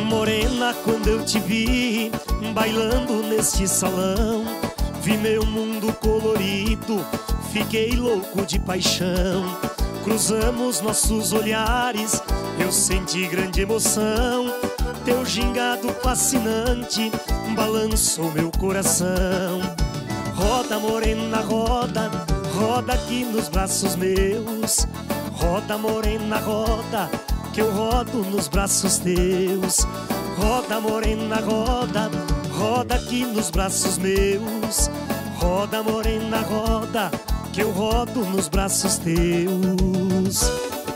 Morena, quando eu te vi bailando neste salão, vi meu mundo colorido, fiquei louco de paixão. Cruzamos nossos olhares, eu senti grande emoção. Teu gingado fascinante balançou meu coração. Roda, morena, roda, roda aqui nos braços meus. Roda, morena, roda, que eu rodo nos braços teus. Roda, morena, roda, roda aqui nos braços meus. Roda, morena, roda, que eu rodo nos braços teus.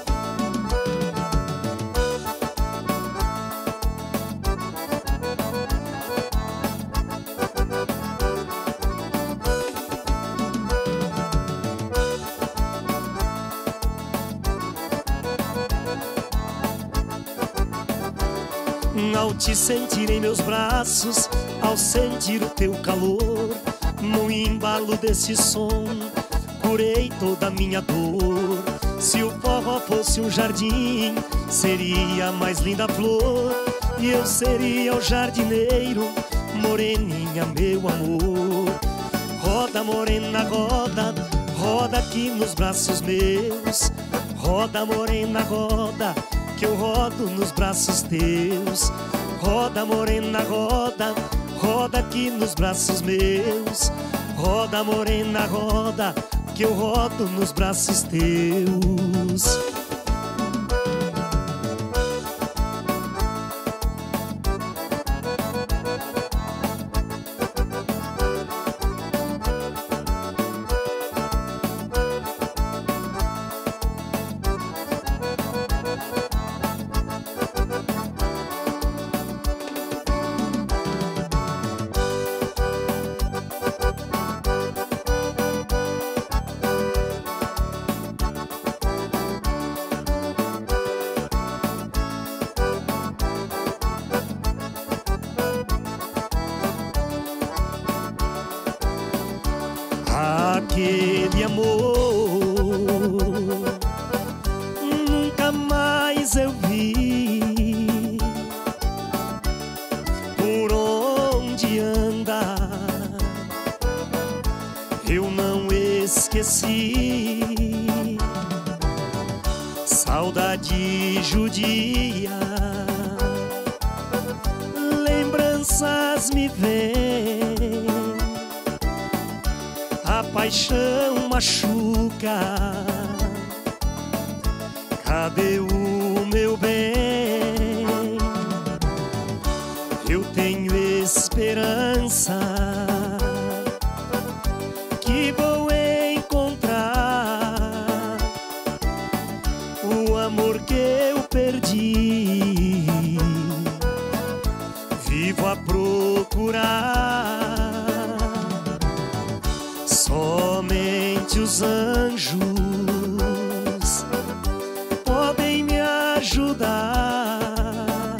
Ao te sentir em meus braços, ao sentir o teu calor, no embalo desse som, curei toda a minha dor. Se o forró fosse um jardim, seria a mais linda flor, e eu seria o jardineiro, moreninha, meu amor. Roda, morena, roda, roda aqui nos braços meus. Roda, morena, roda, que eu rodo nos braços teus. Roda, morena, roda, roda aqui nos braços meus. Roda, morena, roda, que eu rodo nos braços teus. Aquele amor nunca mais eu vi. Por onde anda eu não esqueci. Saudade judia, lembranças me vêm. A paixão machuca, cadê o meu bem? Eu tenho esperança que vou encontrar o amor que eu perdi. Vivo a procurar. Somente os anjos podem me ajudar.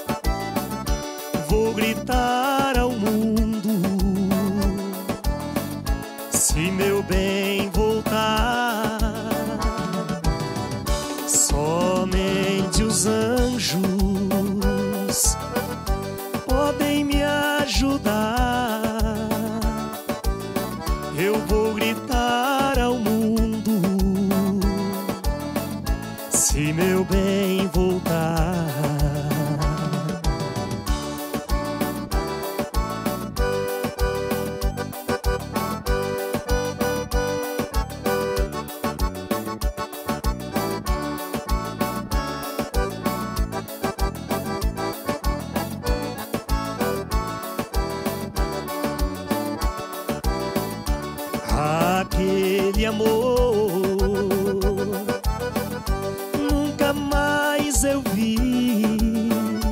Vou gritar ao mundo se meu bem voltar. Somente os anjos podem me ajudar. Eu vou gritar ao mundo se meu bem voltar. Aquele amor nunca mais eu vi.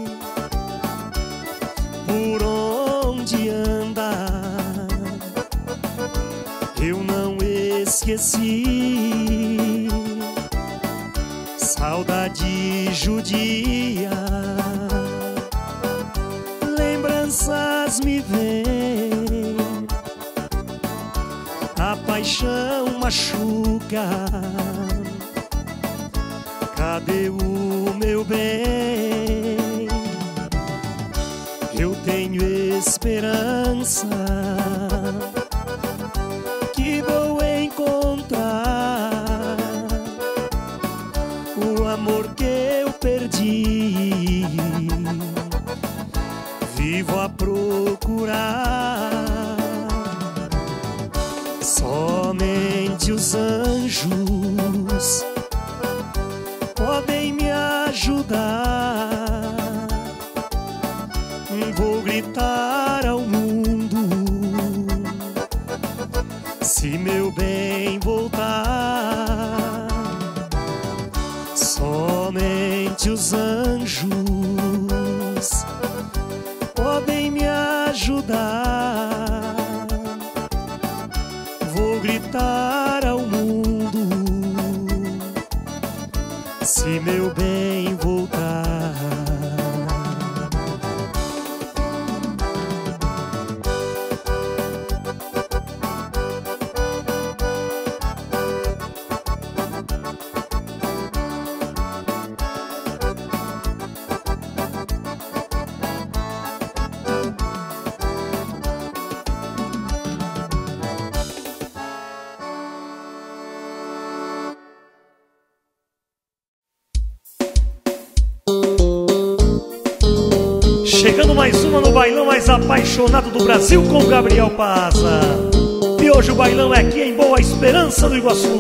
Por onde anda eu não esqueci. Saudade judia, lembranças me vêm. A paixão machuca, cadê o meu bem? esperança que vou encontrar o amor que eu perdi. Vivo a procurar, somente os anjos podem me ajudar. Vou gritar ao mundo se meu bem voltar. Somente os anjos podem me ajudar. Vou gritar ao mundo se meu bem voltar. Chegando mais uma no bailão mais apaixonado do Brasil com Gabriel Paza. E hoje o bailão é aqui em Boa Esperança do Iguaçu.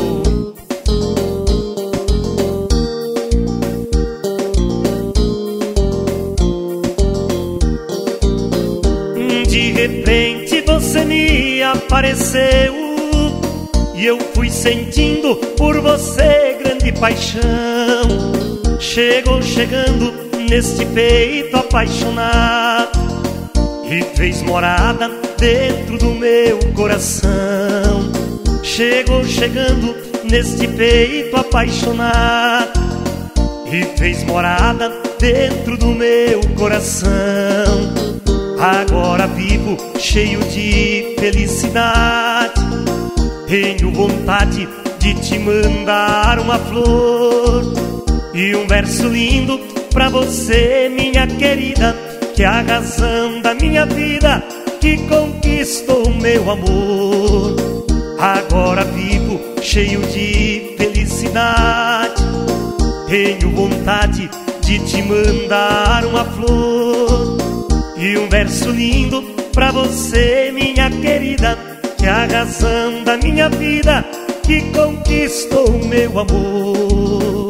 De repente você me apareceu e eu fui sentindo por você grande paixão. Chegou chegando neste peito apaixonado e fez morada dentro do meu coração. Chegou chegando neste peito apaixonado e fez morada dentro do meu coração. Agora vivo cheio de felicidade, tenho vontade de te mandar uma flor e um verso lindo pra você, minha querida, que é a razão da minha vida, que conquistou meu amor. Agora vivo cheio de felicidade, tenho vontade de te mandar uma flor e um verso lindo pra você, minha querida, que é a razão da minha vida, que conquistou meu amor.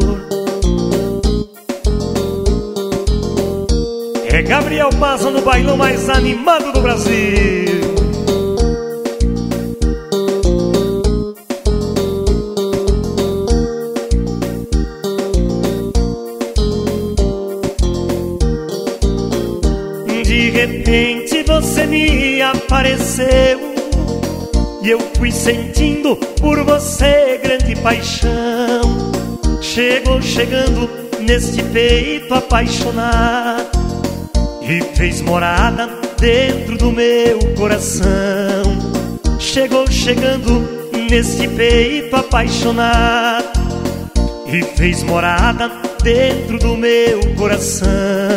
É Gabriel Paza no bailão mais animado do Brasil. De repente você me apareceu e eu fui sentindo por você grande paixão. Chegou chegando neste peito apaixonado e fez morada dentro do meu coração. Chegou chegando neste peito apaixonado e fez morada dentro do meu coração.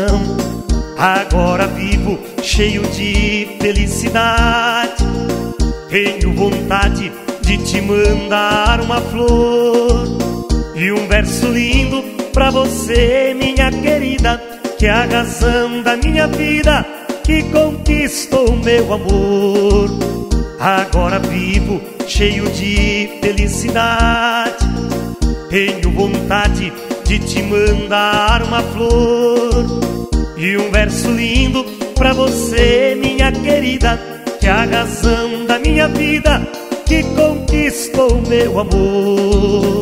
Agora vivo cheio de felicidade, tenho vontade de te mandar uma flor e um verso lindo pra você, minha querida, que é a razão da minha vida, que conquistou meu amor. Agora vivo cheio de felicidade, tenho vontade de te mandar uma flor e um verso lindo pra você, minha querida, que é a razão da minha vida, que conquistou meu amor.